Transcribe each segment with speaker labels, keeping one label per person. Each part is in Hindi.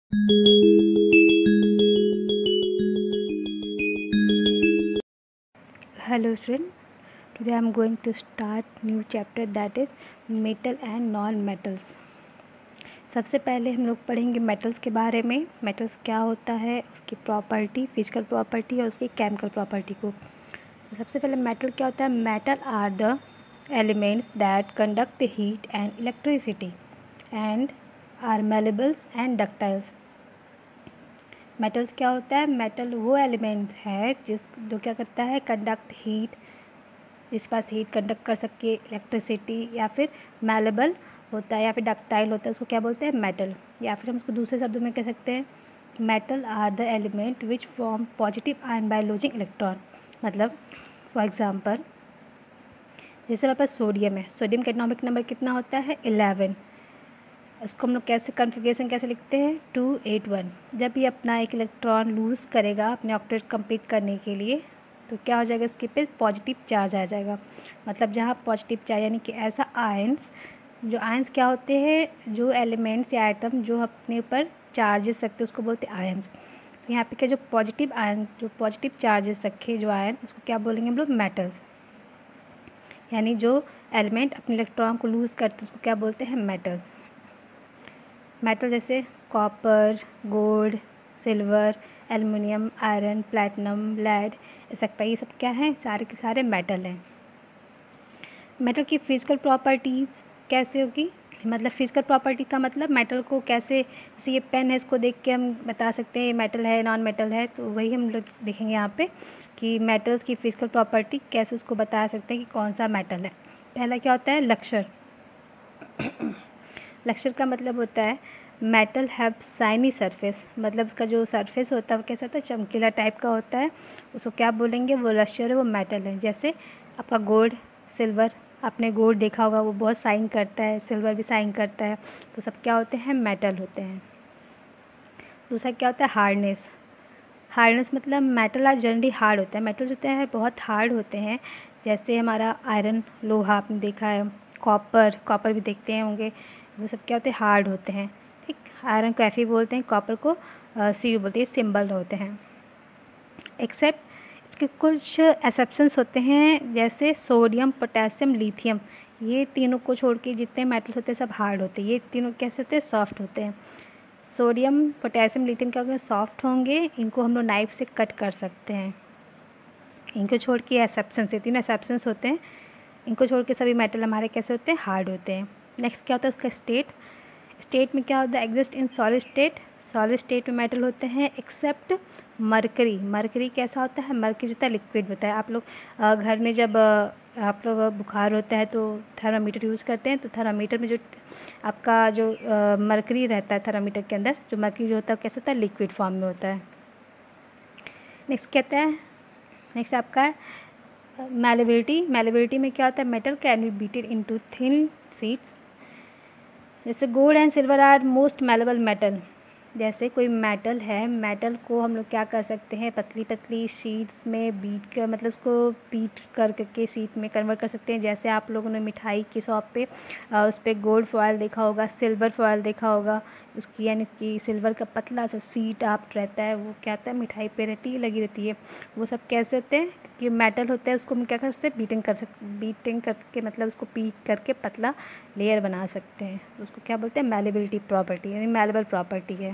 Speaker 1: Hello student, today I am going to start new chapter that is metal and non-metals। सबसे पहले हम लोग पढ़ेंगे मेटल्स के बारे में। मेटल्स क्या होता है, उसकी प्रॉपर्टी, फिजिकल प्रॉपर्टी और उसकी केमिकल प्रॉपर्टी को। सबसे पहले मेटल क्या होता है। Metal are the elements that conduct heat and electricity and are malleables and ductiles. Metals क्या होता है। मेटल वो एलिमेंट है जो क्या करता है, कंडक्ट हीट, जिसके पास हीट कंडक्ट कर सके, इलेक्ट्रिसिटी, या फिर मैलेबल होता है या फिर डक्टाइल होता है, उसको क्या बोलते हैं, मेटल। या फिर हम उसको दूसरे शब्दों में कह सकते हैं, metal are the element which form positive ion by losing electron. मतलब फॉर एग्जांपल, जैसे हमारे पास सोडियम है, सोडियम का एटॉमिक नंबर कितना होता है, 11। इसको हम लोग कैसे कन्फिग्रेशन कैसे लिखते हैं, 281। जब ये अपना एक इलेक्ट्रॉन लूज़ करेगा अपने ऑक्टेट कंप्लीट करने के लिए, तो क्या हो जाएगा, इसके पे पॉजिटिव चार्ज आ जाएगा। मतलब जहाँ पॉजिटिव चार्ज यानी कि ऐसा आयंस, जो आयंस क्या होते हैं, जो एलिमेंट्स या आइटम जो अपने ऊपर चार्जेस रखते हैं उसको बोलते हैं आयंस। यहाँ पे क्या, जो पॉजिटिव आयन, जो पॉजिटिव चार्जेस रखे जो आयन, उसको क्या बोलेंगे हम लोग, मेटल्स। यानी जो एलिमेंट अपने इलेक्ट्रॉन को लूज़ करते हैं उसको क्या बोलते हैं, मेटल्स। मेटल जैसे copper, gold, silver, aluminium, iron, platinum, lead, etcetera, ये सब क्या है, सारे के सारे मेटल हैं। मेटल की फिजिकल प्रॉपर्टीज़ कैसे होगी, मतलब फिजिकल प्रॉपर्टी का मतलब मेटल को कैसे, जैसे ये पेन है, इसको देख के हम बता सकते हैं ये मेटल है, नॉन मेटल है। तो वही हम लोग देखेंगे यहाँ पे कि मेटल्स की फिजिकल प्रॉपर्टी कैसे उसको बता सकते हैं कि कौन सा मेटल है। पहला क्या होता है, लक्ष्य। लक्ष्य का मतलब होता है मेटल हैव शाइनी सरफेस, मतलब उसका जो सरफेस होता है वो कैसा होता है, चमकीला टाइप का होता है, उसको क्या बोलेंगे, वो लक्ष्य है, वो मेटल है। जैसे आपका गोल्ड, सिल्वर, आपने गोल्ड देखा होगा वो बहुत शाइन करता है, सिल्वर भी शाइन करता है, तो सब क्या होते हैं, मेटल होते हैं। दूसरा क्या होता है, हार्डनेस। हार्डनेस मतलब मेटल आर जनरली हार्ड होता है, मेटल्स होते हैं बहुत हार्ड होते हैं। जैसे हमारा आयरन, लोहा आपने देखा है, कॉपर भी देखते हैं होंगे, वो सब क्या होते हैं, हार्ड होते हैं। ठीक, आयरन को Fe बोलते हैं, कॉपर को Cu बोलते हैं, सिंबल होते हैं। एक्सेप्ट इसके कुछ एक्सेप्शंस होते हैं, जैसे सोडियम, पोटेशियम, लिथियम, ये तीनों को छोड़ के जितने मेटल्स होते हैं सब हार्ड होते हैं। ये तीनों कैसे होते हैं, सॉफ्ट होते हैं। सोडियम, पोटेशियम, लिथियम क्या होंगे, सॉफ्ट होंगे, इनको हम लोग नाइफ से कट कर सकते हैं। इनको छोड़ के एक्सेप्शंस, ये तीनों एक्सेप्शंस होते हैं, इनको छोड़ के सभी मेटल हमारे कैसे होते हैं, हार्ड होते हैं। नेक्स्ट क्या होता है उसका स्टेट। स्टेट में क्या होता है, exist in solid state. Solid state में मेटल होते हैं एक्सेप्ट मरकरी। मरकरी कैसा होता है, मरकरी होता है लिक्विड होता है। आप लोग घर में जब आप लोग बुखार होता है तो थर्मामीटर यूज़ करते हैं, तो थर्मामीटर में जो आपका जो मरकरी रहता है थर्मामीटर के अंदर, जो मरकरी जो होता है कैसा होता है, लिक्विड फॉर्म में होता है। नेक्स्ट कहता है, नेक्स्ट आपका मैलेबिलिटी। मैलेबिलिटी में क्या होता है, metal can be beaten into thin sheets. जैसे gold and silver are most malleable metal. जैसे कोई मेटल है, मेटल को हम लोग क्या कर सकते हैं, पतली पतली शीट्स में बीट कर, मतलब उसको बीट करके शीट में कन्वर्ट कर सकते हैं। जैसे आप लोगों ने मिठाई की शॉप पे उस पर गोल्ड फॉयल देखा होगा, सिल्वर फॉयल देखा होगा, उसकी यानी कि सिल्वर का पतला सा शीट आप रहता है, वो क्या होता है, मिठाई पे रहती है, लगी रहती है। वो सब कैसे होते हैं, कि मेटल होता है, उसको हम क्या कर सकते हैं, बीटिंग करके, मतलब उसको बीट करके पतला लेयर बना सकते हैं। उसको क्या बोलते हैं, मैलेबिलिटी प्रॉपर्टी, यानी मैलेबल प्रॉपर्टी है।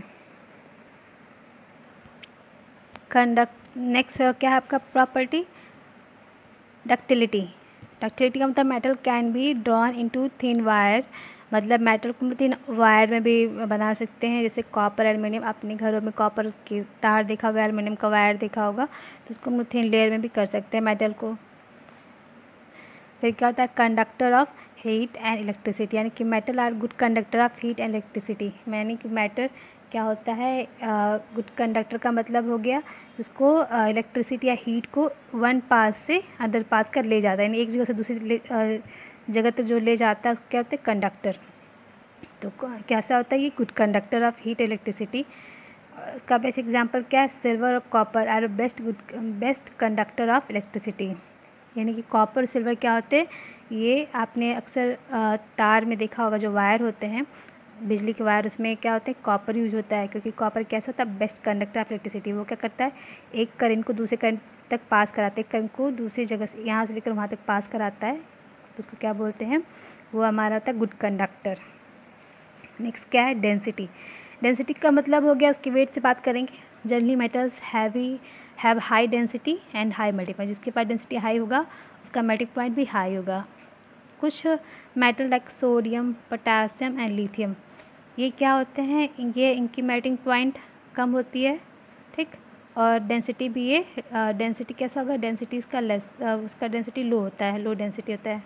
Speaker 1: कंडक्ट नेक्स्ट क्या है आपका प्रॉपर्टी, डक्टिलिटी। डक्टिलिटी का मतलब metal can be drawn into thin wire, मतलब मेटल को हम थिन वायर में भी बना सकते हैं। जैसे कॉपर, एल्युमिनियम, अपने घरों में कॉपर की तार देखा होगा, एल्युमिनियम का वायर देखा होगा, तो उसको हम थिन लेयर में भी कर सकते हैं मेटल को। फिर क्या होता है, conductor of heat and electricity, यानी कि metal are good conductor of heat and electricity. यानी कि मेटल क्या होता है, गुड कंडक्टर का मतलब हो गया उसको इलेक्ट्रिसिटी या हीट को वन पास से अदर पास कर ले जाता है, यानी एक जगह से दूसरी जगह तक जो ले जाता है उसको क्या होता है, कंडक्टर। तो कैसा होता है ये, good conductor of heat electricity. इसका बेस्ट एग्जांपल क्या है, सिल्वर और copper are best conductor of electricity. यानी कि कॉपर सिल्वर क्या होते हैं, ये आपने अक्सर तार में देखा होगा, जो वायर होते हैं बिजली के वायर, उसमें क्या होता है, कॉपर यूज होता है, क्योंकि कॉपर कैसा होता है, बेस्ट कंडक्टर ऑफ इलेक्ट्रिसिटी। वो क्या करता है, एक करंट को दूसरे करंट तक पास कराता है, एक करंट को दूसरी जगह से यहाँ से लेकर वहाँ तक पास कराता है, तो उसको क्या बोलते हैं, वो हमारा होता है गुड कंडक्टर। नेक्स्ट क्या है, डेंसिटी। डेंसिटी का मतलब हो गया, उसकी वेट से बात करेंगे। Generally metals have high density and high melting point. जिसके पास डेंसिटी हाई होगा उसका मेल्टिंग पॉइंट भी हाई होगा। कुछ metal like sodium, potassium and lithium, ये क्या होते हैं, ये इनकी मेल्टिंग पॉइंट कम होती है, ठीक, और डेंसिटी भी, ये डेंसिटी कैसा होगा, डेंसिटी इसका लेस, उसका डेंसिटी लो होता है, लो डेंसिटी होता है।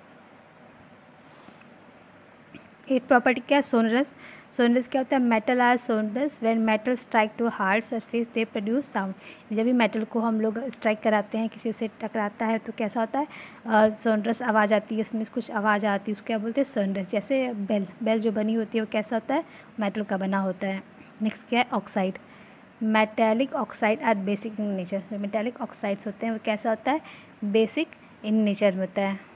Speaker 1: एक प्रॉपर्टी क्या है, सोनरस। सोनरस क्या होता है, metal are sonorous when metal strike to hard surface they produce sound. जब भी मेटल को हम लोग स्ट्राइक कराते हैं, किसी से टकराता है, तो कैसा होता है, सोनरस आवाज़ आती है, उसमें कुछ आवाज़ आती है, उसको क्या बोलते हैं, सोनरस। जैसे बेल जो बनी होती है वो कैसा होता है, मेटल का बना होता है। नेक्स्ट क्या है, oxide. Metallic oxide are basic in nature. जो मेटेलिक ऑक्साइड्स होते हैं वो कैसा होता है, बेसिक इन नेचर में होता है।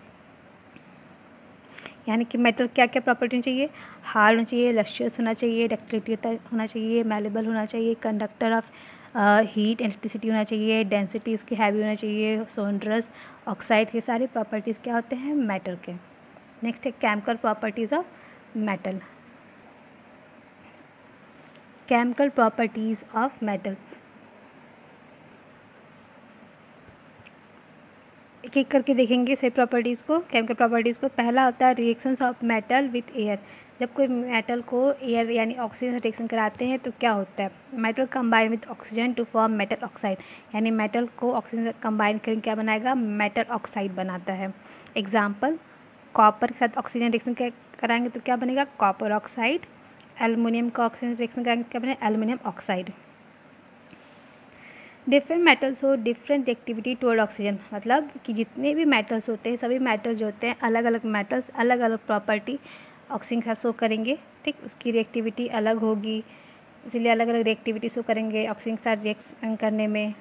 Speaker 1: यानी कि मेटल क्या क्या प्रॉपर्टी चाहिए, हार्ड होना चाहिए, लस्ट्रियस होना चाहिए, डक्टिलिटी होना चाहिए, मैलेबल होना चाहिए, कंडक्टर ऑफ हीट इलेक्ट्रिसिटी होना चाहिए, डेंसिटी इसकी हैवी होना चाहिए, सोनरस, ऑक्साइड, ये सारी प्रॉपर्टीज़ क्या होते हैं, मेटल के। नेक्स्ट है chemical properties of metal. Chemical properties of metal, एक एक करके देखेंगे सही प्रॉपर्टीज़ को, केमिकल प्रॉपर्टीज़ को। पहला होता है reactions of metal with air. जब कोई मेटल को एयर यानी ऑक्सीजन से रिएक्शन कराते हैं तो क्या होता है, metal combine with oxygen to form metal oxide. यानी मेटल को ऑक्सीजन से कंबाइन करके क्या बनाएगा, मेटल ऑक्साइड बनाता है। एग्जाम्पल, कॉपर के साथ ऑक्सीजन रिएक्शन कराएंगे तो क्या बनेगा, कॉपर ऑक्साइड। एल्युमिनियम का ऑक्सीजन रिएक्शन कराएंगे क्या बनेगा, एल्युमिनियम ऑक्साइड। डिफरेंट मेटल्स हो डिफरेंट रिएक्टिविटी टुवर्ड ऑक्सीजन, मतलब कि जितने भी मेटल्स होते हैं, सभी मेटल्स जो होते हैं, अलग अलग मेटल्स अलग अलग प्रॉपर्टी ऑक्सीजन के साथ शो करेंगे, ठीक, उसकी रिएक्टिविटी अलग होगी, इसलिए अलग अलग रिएक्टिविटी शो करेंगे ऑक्सीजन के साथ रिएक्शन करने में।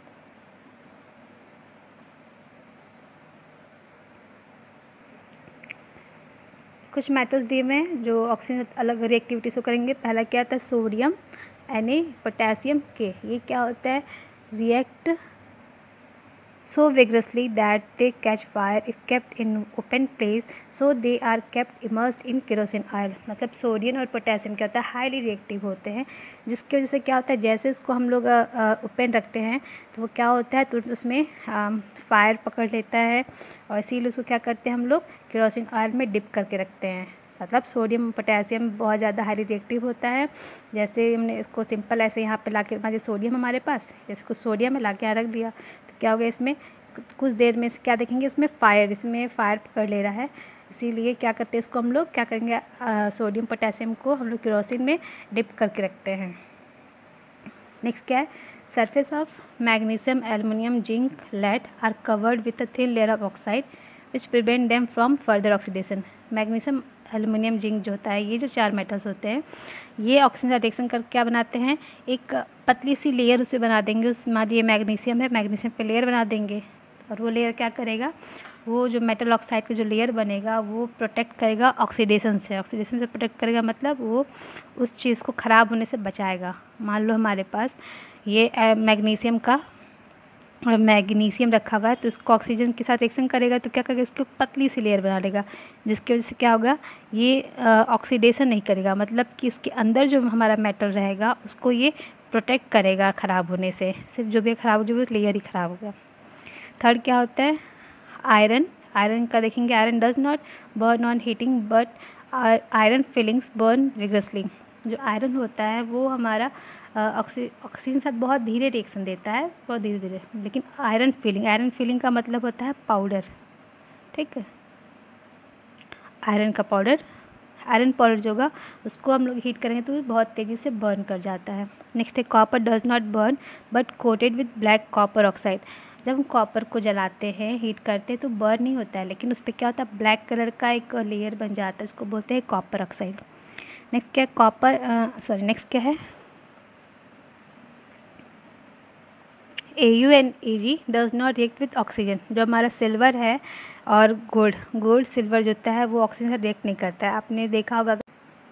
Speaker 1: कुछ मेटल्स दिए हुए हैं जो ऑक्सीजन अलग रिएक्टिविटी शो करेंगे। पहला क्या होता है, सोडियम Na, पोटेशियम K। ये क्या होता है, react so vigorously that they catch fire if kept in open place, so they are kept immersed in kerosene oil। मतलब सोडियम और पोटेशियम क्या होता है, हाईली रिएक्टिव होते हैं, जिसकी वजह से क्या होता है, जैसे इसको हम लोग ओपन रखते हैं तो वो क्या होता है, तुरंत उसमें फायर पकड़ लेता है, और इसीलिए उसको क्या करते हैं हम लोग, केरोसिन ऑयल में डिप करके रखते हैं। मतलब सोडियम पोटेशियम बहुत ज़्यादा हाईली रिएक्टिव होता है। जैसे हमने इसको सिंपल ऐसे यहाँ पे ला के, जैसे सोडियम हमारे पास, जैसे कुछ सोडियम में ला के यहाँ रख दिया तो क्या हो गया, इसमें कुछ देर में क्या देखेंगे, इसमें फायर पकड़ ले रहा है। इसीलिए क्या करते हैं, इसको हम लोग क्या करेंगे, सोडियम पोटेशियम को हम लोग केरोसिन में डिप करके रखते हैं। नेक्स्ट क्या है, surface of magnesium, aluminium, zinc, lead are covered with a thin layer of oxide which prevent them from further oxidation. Magnesium, aluminium, zinc जो होता है, ये जो चार मेटल्स होते हैं, ये ऑक्सीजन रिएक्शन कर क्या बनाते हैं, एक पतली सी लेयर उस पर बना देंगे। उस मान ये मैग्नीशियम है, मैग्नीशियम पे लेयर बना देंगे, और वो लेयर क्या करेगा, वो जो मेटल ऑक्साइड का जो लेयर बनेगा वो प्रोटेक्ट करेगा ऑक्सीडेशन से। ऑक्सीडेशन से प्रोटेक्ट करेगा मतलब वो उस चीज़ को ख़राब होने से बचाएगा। मान लो हमारे पास ये मैग्नीशियम रखा हुआ है, तो इसको ऑक्सीजन के साथ रिएक्शन करेगा तो क्या करेगा, इसको पतली सी लेयर बना लेगा, जिसकी वजह से क्या होगा, ये ऑक्सीडेशन नहीं करेगा, मतलब कि इसके अंदर जो हमारा मेटल रहेगा उसको ये प्रोटेक्ट करेगा ख़राब होने से। सिर्फ जो भी ख़राब हो, जो भी लेयर ही ख़राब होगा। थर्ड क्या होता है, आयरन। आयरन का देखेंगे, iron does not burn on heating but iron filings burn vigorously. जो आयरन होता है वो हमारा ऑक्सीजन साथ बहुत धीरे रिएक्शन देता है, बहुत धीरे धीरे, लेकिन आयरन फिलिंग का मतलब होता है पाउडर, ठीक है, आयरन पाउडर जो होगा उसको हम लोग हीट करेंगे तो बहुत तेज़ी से बर्न कर जाता है। नेक्स्ट है copper does not burn but coated with black copper oxide. जब हम कॉपर को जलाते हैं, हीट करते हैं तो बर्न नहीं होता है, लेकिन उस पर क्या होता है, ब्लैक कलर का एक लेयर बन जाता है, इसको बोलते हैं कॉपर ऑक्साइड। नेक्स्ट क्या है, नेक्स्ट क्या है, Au and Ag does not react with oxygen. जो हमारा सिल्वर है और गोल्ड सिल्वर जो होता है वो ऑक्सीजन से रिएक्ट नहीं करता है। आपने देखा होगा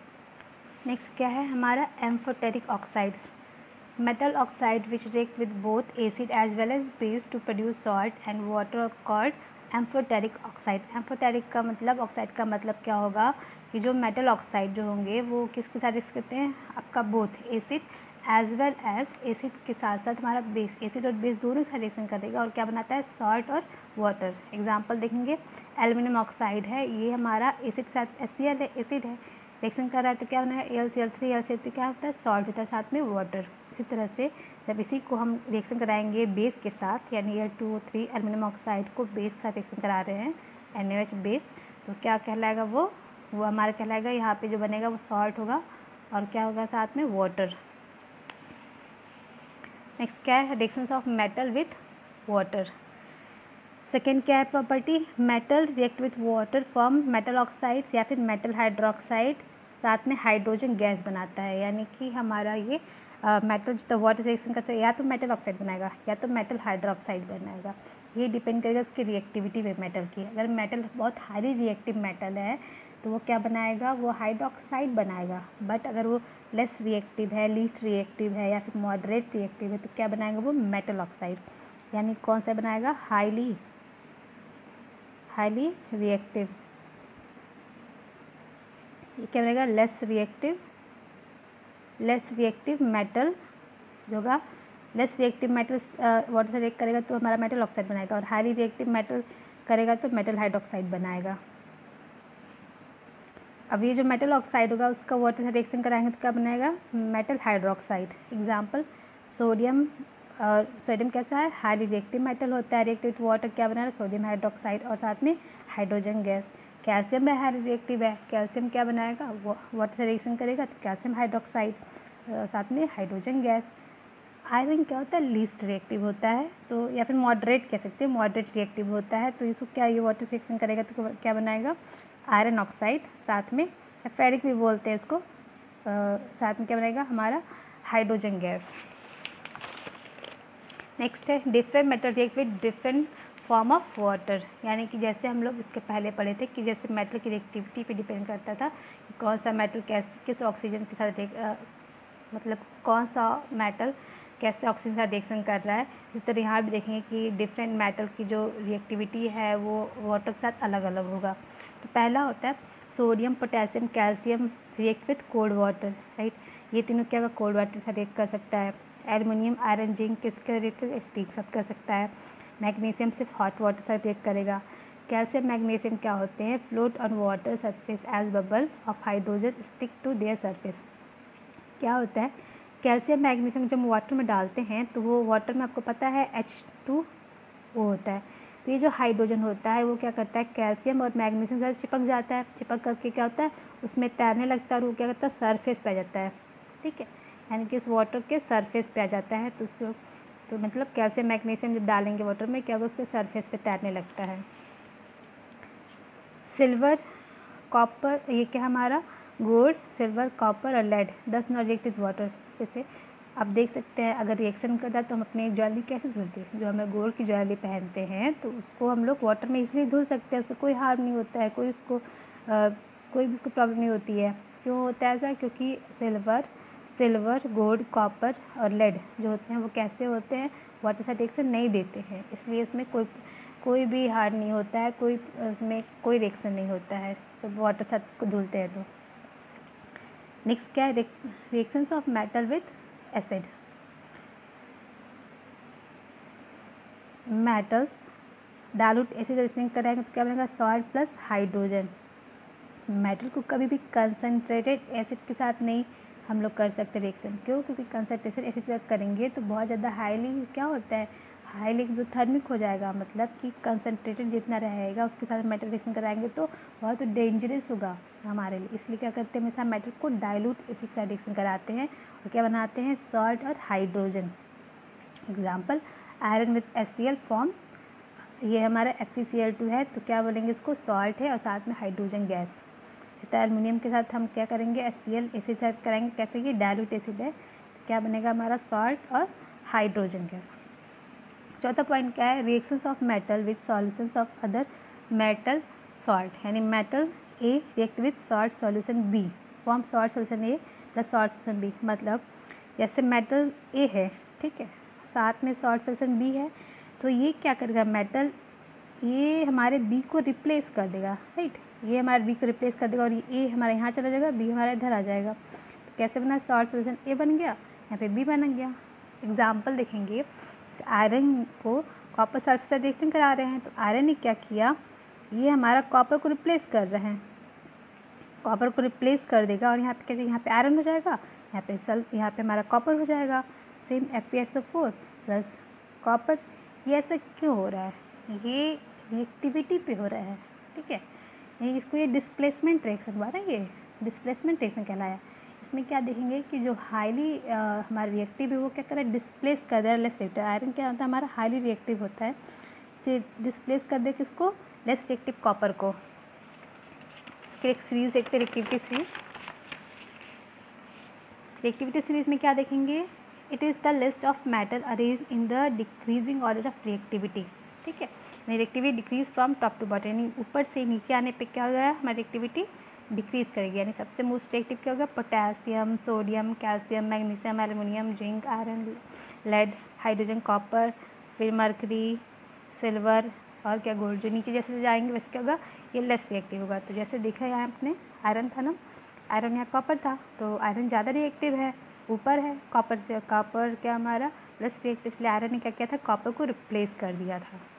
Speaker 1: नेक्स्ट क्या है हमारा amphoteric oxides, metal oxide which react with both acid as well as base to produce salt and water called amphoteric oxide. Amphoteric का मतलब, ऑक्साइड का मतलब क्या होगा कि जो मेटल ऑक्साइड जो होंगे वो किसके साथ रिएक्ट करते हैं, आपका both acid as well as, acid के साथ साथ हमारा बेस, एसिड और बेस दोनों साथ रिएक्शन करेगा और क्या बनाता है, सॉल्ट और वाटर। एग्जांपल देखेंगे, एल्युमिनियम ऑक्साइड है, ये हमारा एसिड के साथ HCl है, एसिड है, रिएक्शन कर रहा है तो क्या बना है, AlCl3, AlCl3 क्या होता है, सॉल्ट होता है, साथ में वाटर। इसी तरह से जब इसी को हम रिएक्शन कराएंगे बेस के साथ, यानी Al2O3 एल्युमिनियम ऑक्साइड को बेस के साथ रिएक्शन करा रहे हैं, NaOH बेस, तो क्या कहलाएगा वो हमारा कहलाएगा, यहाँ पे जो बनेगा वो सॉल्ट होगा और क्या होगा साथ में, वाटर। नेक्स्ट क्या है, reactions of metal with water. Second क्या है property, metal react with water form metal oxide या फिर मेटल हाइड्रोक्साइड, साथ में हाइड्रोजन गैस बनाता है, यानी कि हमारा ये मेटल जो वाटर रिएक्शन करता है या तो मेटल ऑक्साइड बनाएगा या तो मेटल हाइड्रोक्साइड बनाएगा, ये डिपेंड करेगा उसकी रिएक्टिविटी पे मेटल की। अगर मेटल बहुत हाईली रिएक्टिव मेटल है तो वो क्या बनाएगा, वो हाइड्रोक्साइड बनाएगा, बट अगर वो लेस रिएक्टिव है, लीस्ट रिएक्टिव है या फिर मॉडरेट रिएक्टिव है तो क्या बनाएगा वो मेटल ऑक्साइड, यानी कौन सा बनाएगा, हाईली रिएक्टिव। ये क्या बनेगा, लेस रिएक्टिव मेटल जो होगा, लेस रिएक्टिव मेटल वाटर से रिएक्ट करेगा तो हमारा मेटल ऑक्साइड बनाएगा और हाईली रिएक्टिव मेटल करेगा तो मेटल हाइड्रोक्साइड बनाएगा। अब ये जो मेटल ऑक्साइड होगा उसका वाटर से रिएक्शन कराएंगे तो क्या बनाएगा, मेटल हाइड्रोक्साइड। एग्जांपल, सोडियम कैसा है, हाईली रिएक्टिव मेटल होता है, रिएक्टिव विथ वाटर क्या बना रहा है, सोडियम हाइड्रोक्साइड और साथ में हाइड्रोजन गैस। कैल्शियम में हाईली रिएक्टिव है, कैल्शियम क्या बनाएगा, वाटर से रिएक्शन करेगा तो कैल्शियम हाइड्रोक्साइड, साथ में हाइड्रोजन गैस। आयरन क्या होता है, लीस्ट रिएक्टिव होता है, तो या फिर मॉडरेट कह सकते हैं, मॉडरेट रिएक्टिव होता है, तो इसको क्या, ये वाटर से रिएक्शन करेगा तो क्या बनाएगा, आयरन ऑक्साइड, साथ में फेरिक भी बोलते हैं इसको, साथ में क्या बनेगा हमारा, हाइड्रोजन गैस। नेक्स्ट है, different metal react with different form of water, यानी कि जैसे हम लोग इसके पहले पढ़े थे कि जैसे मेटल की रिएक्टिविटी पे डिपेंड करता था कि कौन सा मेटल किस ऑक्सीजन के साथ मतलब कौन सा मेटल कैसे ऑक्सीजन के साथ रिएक्शन कर रहा है। इस तरह यहाँ भी देखेंगे कि डिफरेंट मेटल की जो रिएक्टिविटी है वो वाटर के साथ अलग अलग होगा। तो पहला होता है sodium, potassium, calcium react with cold water, right, ये तीनों क्या कोल्ड वाटर से रिएक्ट कर सकता है। एल्युमिनियम, आयरन, जिंक किसके रिएक्ट स्टीक साथ कर सकता है। मैग्नीशियम सिर्फ हॉट वाटर से रिएक्ट करेगा। कैल्शियम, मैग्नीशियम क्या होते हैं, float on water surface as bubble of hydrogen stick to their surface. क्या होता है, कैल्शियम मैग्नीशियम जब वाटर में डालते हैं तो वो वाटर में आपको पता है H2O होता है, तो ये जो हाइड्रोजन होता है वो क्या करता है, कैल्शियम और मैग्नीशियम से चिपक जाता है, चिपक करके क्या होता है उसमें तैरने लगता है और वो क्या करता है सरफेस पे आ जाता है, ठीक है, यानी कि इस वाटर के सरफेस पे आ जाता है। तो मतलब कैल्शियम मैग्नीशियम जब डालेंगे वाटर में क्या होगा, उसके सरफेस पे तैरने लगता है। सिल्वर, कॉपर, ये क्या हमारा गोल्ड, सिल्वर, कॉपर और lead does not react with water. जैसे आप देख सकते हैं अगर रिएक्शन कर रहा है तो हम अपनी ज्वेलरी कैसे धुलते हैं, जो हमें गोल्ड की ज्वेलरी पहनते हैं तो उसको हम लोग वाटर में इसलिए धुल सकते हैं, उससे कोई हार्म नहीं होता है, कोई भी उसको प्रॉब्लम नहीं होती है। क्यों होता है ऐसा, क्योंकि सिल्वर, गोल्ड, कॉपर और लेड जो होते हैं वो कैसे होते हैं, वाटर से रिएक्शन नहीं देते हैं, इसलिए इसमें कोई भी हार्म नहीं होता है, उसमें कोई रिएक्शन नहीं होता है, तो वाटर से उसको धुलते हैं। तो नेक्स्ट क्या है, reactions of metal with acid. Metals dilute acid reaction कराएंगे तो क्या बनेगा, सॉल्ट प्लस हाइड्रोजन। मेटल को कभी भी कंसनट्रेटेड एसिड के साथ नहीं हम लोग कर सकते रिएक्शन, क्यों, क्योंकि कंसनट्रेटेड एसिड के साथ करेंगे तो बहुत ज़्यादा हाईली क्या होता है, हाईली एक्सोथर्मिक हो जाएगा, मतलब कि कंसनट्रेटेड जितना रहेगा उसके साथ मेटल रिएक्शन कराएंगे तो बहुत डेंजरस होगा हमारे लिए, इसलिए क्या करते हैं हमेशा मेटल को डाइल्यूट एसिड के साथ रिएक्शन कराते हैं और क्या बनाते हैं, सॉल्ट और hydrogen. Example, iron with HCl form, ये हमारा FeCl2 है तो क्या बोलेंगे इसको, सॉल्ट है और साथ में हाइड्रोजन गैस। तो एल्युमिनियम के साथ हम क्या करेंगे, HCl एसिड साथ कराएंगे, कैसे कि डाइल्यूट एसिड है तो क्या बनेगा हमारा, सॉल्ट और हाइड्रोजन गैस। चौथा पॉइंट क्या है, reactions of metal with solutions of other metal salt, यानी metal A react with salt solution B form salt solution A plus salt solution B, मतलब जैसे मेटल ए है, ठीक है, साथ में सॉल्ट सोल्यूशन बी है, तो ये क्या करेगा, मेटल ये हमारे बी को रिप्लेस कर देगा, राइट, ये हमारे बी को रिप्लेस कर देगा और ये ए हमारे यहाँ चला जाएगा, बी हमारा इधर आ जाएगा। तो कैसे बना, सॉल्ट सोल्यूशन ए बन गया, यहाँ पे बी बन गया। एग्जाम्पल देखेंगे, आयरन को कॉपर सल्फेट रिएक्शन करा रहे हैं, तो आयरन ने क्या किया, ये हमारा कॉपर को रिप्लेस कर रहे हैं, कॉपर को रिप्लेस कर देगा और यहाँ पे कैसे, यहाँ पे आयरन हो जाएगा, यहाँ पे हमारा कॉपर हो जाएगा, सेम FeSO4 प्लस कॉपर। ये ऐसा क्यों हो रहा है, ये रिएक्टिविटी पे हो रहा है, ठीक है, ये डिस्प्लेसमेंट रिएक्शन हुआ ना, ये डिस्प्लेसमेंट रिएक्शन कहलाया। इसमें क्या देखेंगे कि जो हाईली हमारा रिएक्टिव है वो क्या कर रहा है, डिस्प्लेस कर दे रहा है लेस रिएक्टिव। आयरन क्या होता है, हमारा हाईली रिएक्टिव होता है, तो डिस्प्लेस कर दे किसको, लेस रिएक्टिव कॉपर को। इसकी एक सीरीज देखते हैं, रिएक्टिविटी सीरीज में क्या देखेंगे, it is the list of metal arrange in the decreasing order of reactivity, ठीक है, reactivity decrease from top to bottom, यानी ऊपर से नीचे आने पे क्या हो गया, हमारी रिएक्टिविटी डिक्रीज करेगी। यानी सबसे मोस्ट रिएक्टिव क्या होगा, potassium, sodium, calcium, magnesium, aluminium, zinc, iron, lead, hydrogen, copper, फिर मर्करी, सिल्वर और क्या, गोल्ड। जो नीचे जैसे जाएंगे वैसे क्या होगा, ये लेस रिएक्टिव होगा। तो जैसे देखा यहाँ आपने, आयरन था ना, आयरन यहाँ कॉपर था, तो आयरन ज़्यादा रिएक्टिव है, ऊपर है कॉपर से, कॉपर क्या हमारा लेस रिएक्टिव, इसलिए आयरन ने क्या किया था, कॉपर को रिप्लेस कर दिया था।